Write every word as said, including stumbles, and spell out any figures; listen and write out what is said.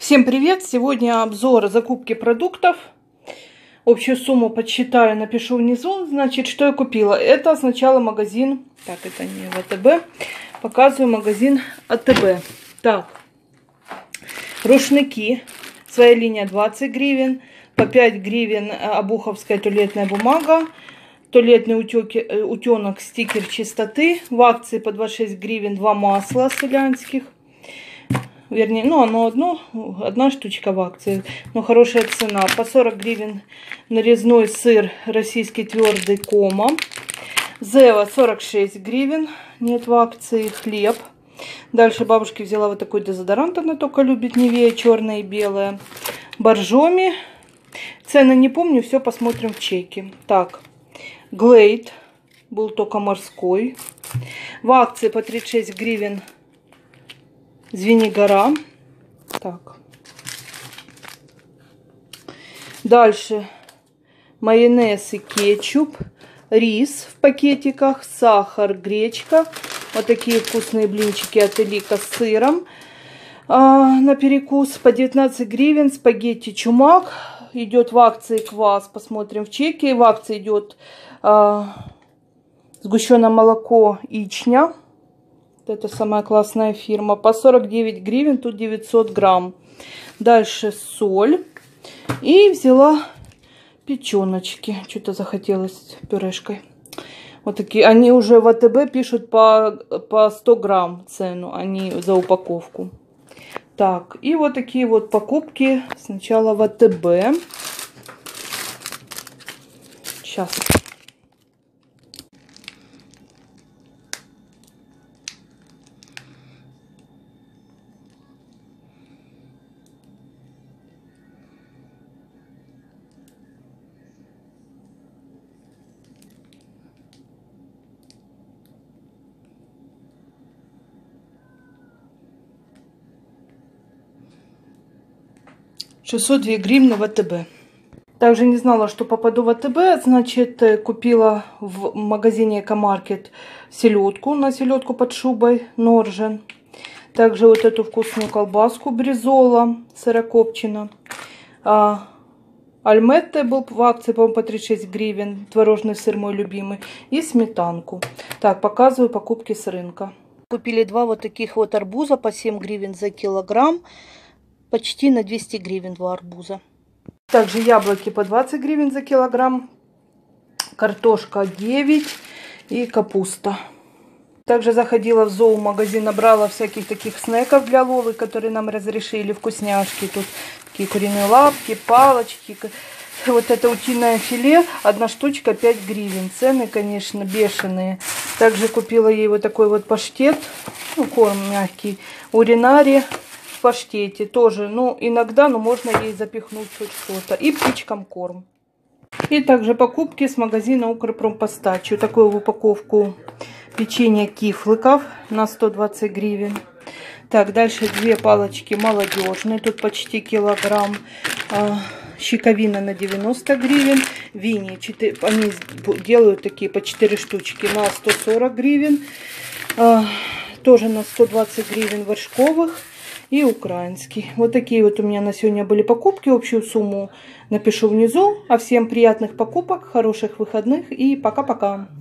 Всем привет! Сегодня обзор закупки продуктов. Общую сумму подсчитаю, напишу внизу. Значит, что я купила? Это сначала магазин, так, это не ВТБ, показываю магазин АТБ. Так, рушники, своя линия двадцать гривен, по пять гривен обуховская туалетная бумага, туалетный утеки, утенок, стикер чистоты. В акции по двадцать шесть гривен два масла селянских. Вернее, ну оно одно, одна штучка в акции, но хорошая цена. По сорок гривен нарезной сыр российский твердый кома. Зева сорок шесть гривен, нет в акции. Хлеб. Дальше бабушке взяла вот такой дезодорант, она только любит, Нивея, черная и белая. Боржоми. Цены не помню, все посмотрим в чеке. Так, Глейд был только морской. В акции по тридцать шесть гривен Звенигора. Так. Дальше майонез и кетчуп, рис в пакетиках, сахар, гречка. Вот такие вкусные блинчики от Элика с сыром. А, на перекус по девятнадцать гривен спагетти чумак. Идет в акции квас, посмотрим в чеке. В акции идет а, сгущенное молоко ичня. Это самая классная фирма. По сорок девять гривен, тут девятьсот грамм. Дальше соль. И взяла печеночки. Что-то захотелось пюрешкой. Вот такие. Они уже в АТБ пишут по, по сто грамм цену, а не за упаковку. Так, и вот такие вот покупки. Сначала в АТБ. Сейчас. шестьсот две гривны в АТБ. Также не знала, что попаду в АТБ. Значит, купила в магазине Экомаркет селедку. На селедку под шубой Норжен. Также вот эту вкусную колбаску Бризола сырокопчено. А, Альметте был в акции, по-моему, по тридцать шесть гривен. Творожный сыр мой любимый. И сметанку. Так, показываю покупки с рынка. Купили два вот таких вот арбуза по семь гривен за килограмм. Почти на двести гривен два арбуза. Также яблоки по двадцать гривен за килограмм. Картошка девять. И капуста. Также заходила в зоомагазин, набрала всяких таких снеков для Лолы, которые нам разрешили. Вкусняшки. Тут такие куриные лапки, палочки. Вот это утиное филе. Одна штучка пять гривен. Цены, конечно, бешеные. Также купила ей вот такой вот паштет. Ну, корм мягкий. Уринари. В паштете тоже, ну, иногда, но можно ей запихнуть хоть что-то. И птичкам корм. И также покупки с магазина Укрпромпостачи. Такую в упаковку печенье кифлыков на сто двадцать гривен. Так, дальше две палочки молодежные. Тут почти килограмм. А, щековина на девяносто гривен. Вини, четыре, они делают такие по четыре штучки на сто сорок гривен. А, тоже на сто двадцать гривен вершковых. И украинский. Вот такие вот у меня на сегодня были покупки. Общую сумму напишу внизу. А всем приятных покупок, хороших выходных и пока-пока.